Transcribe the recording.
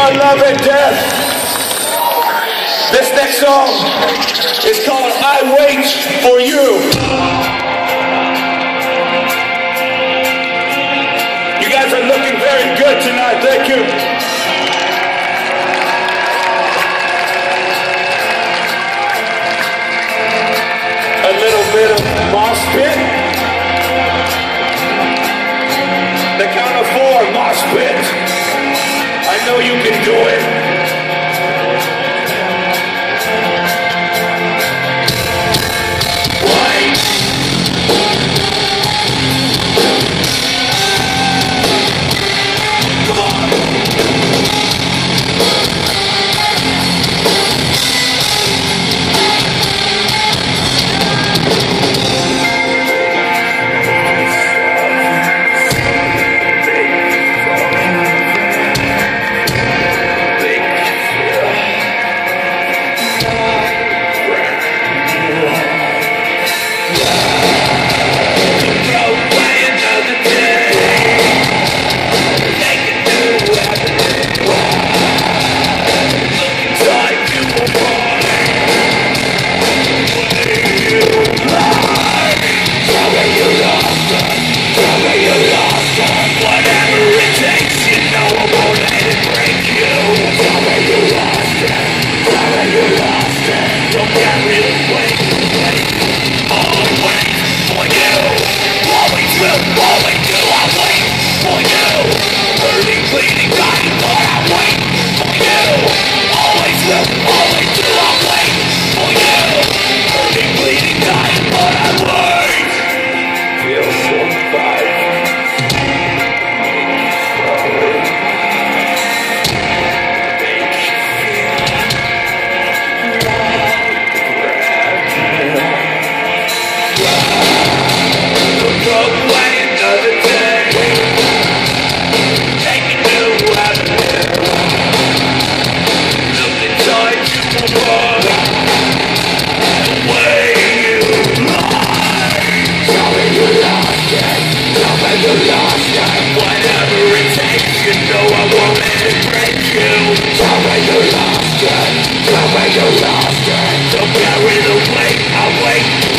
on love and death. This next song is called I Wait for You. You guys are looking very good tonight. Thank you. A little bit of mosh pit. The count of 4, mosh pit. I know you can do it. You lost it. Don't carry the weight. I wait.